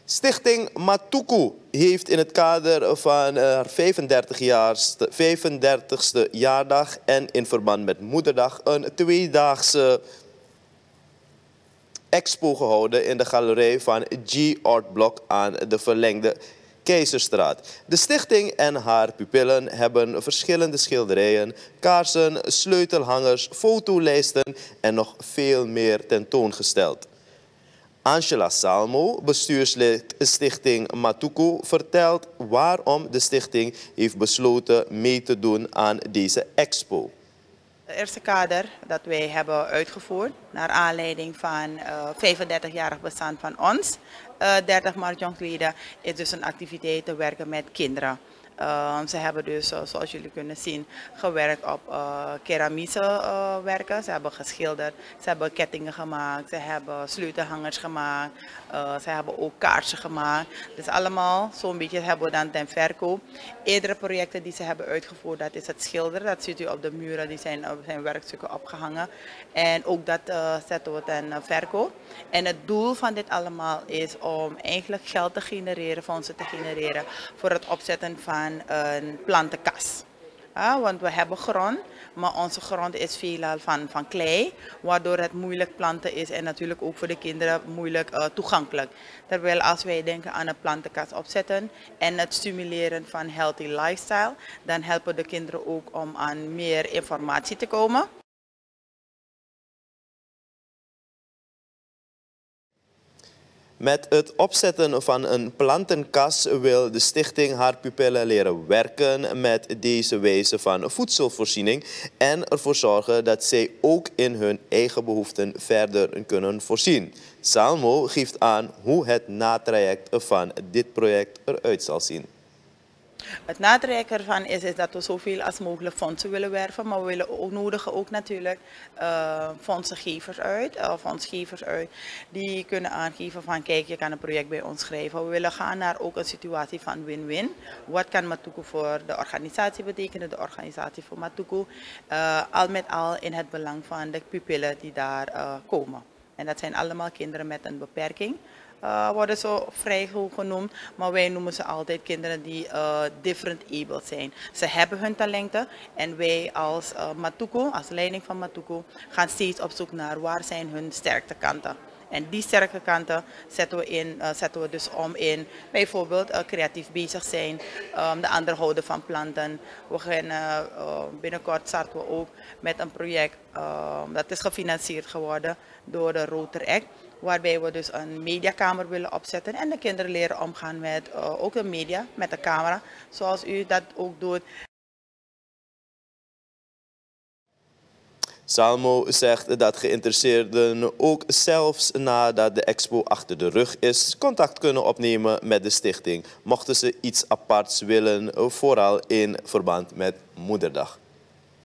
Stichting Matuku heeft in het kader van haar 35ste jaardag en in verband met Moederdag een tweedaagse expo gehouden in de galerij van G Art Block aan de verlengde Keizerstraat. De stichting en haar pupillen hebben verschillende schilderijen, kaarsen, sleutelhangers, fotolijsten en nog veel meer tentoongesteld. Angela Salmo, bestuurslid Stichting Matuku, vertelt waarom de stichting heeft besloten mee te doen aan deze expo. Het eerste kader dat wij hebben uitgevoerd naar aanleiding van 35-jarig bestaan van ons, 30 maart jongstleden, is dus een activiteit te werken met kinderen. Ze hebben dus, zoals jullie kunnen zien, gewerkt op keramische werken. Ze hebben geschilderd, ze hebben kettingen gemaakt, ze hebben sleutelhangers gemaakt, ze hebben ook kaarsen gemaakt. Dus allemaal zo'n beetje hebben we dan ten verkoop. Eerdere projecten die ze hebben uitgevoerd, dat is het schilderen. Dat ziet u op de muren, die zijn werkstukken opgehangen. En ook dat zetten we ten verkoop. En het doel van dit allemaal is om eigenlijk geld te genereren, fondsen te genereren voor het opzetten van een plantenkas. Want we hebben grond, maar onze grond is veelal van klei, waardoor het moeilijk planten is en natuurlijk ook voor de kinderen moeilijk toegankelijk. Terwijl als wij denken aan een plantenkas opzetten en het stimuleren van healthy lifestyle, dan helpen de kinderen ook om aan meer informatie te komen. Met het opzetten van een plantenkas wil de stichting haar pupillen leren werken met deze wijze van voedselvoorziening en ervoor zorgen dat zij ook in hun eigen behoeften verder kunnen voorzien. Salmo geeft aan hoe het natraject van dit project eruit zal zien. Het natraject ervan is dat we zoveel als mogelijk fondsen willen werven, maar we nodigen ook natuurlijk fondsgevers uit. Die kunnen aangeven van kijk, je kan een project bij ons schrijven. We willen gaan naar ook een situatie van win-win. Wat kan Matuku voor de organisatie betekenen, de organisatie voor Matuku. Al met al in het belang van de pupillen die daar komen. En dat zijn allemaal kinderen met een beperking. Worden zo vrij genoemd, maar wij noemen ze altijd kinderen die different able zijn. Ze hebben hun talenten en wij als Matuku, als leiding van Matuku, gaan steeds op zoek naar waar zijn hun sterke kanten. En die sterke kanten zetten we dus om in bijvoorbeeld creatief bezig zijn, de ander houden van planten. We gaan binnenkort starten we ook met een project dat is gefinancierd geworden door de Rotaract. Waarbij we dus een mediakamer willen opzetten en de kinderen leren omgaan met ook de media, met de camera, zoals u dat ook doet. Salmo zegt dat geïnteresseerden ook zelfs nadat de expo achter de rug is, contact kunnen opnemen met de stichting, mochten ze iets aparts willen, vooral in verband met Moederdag.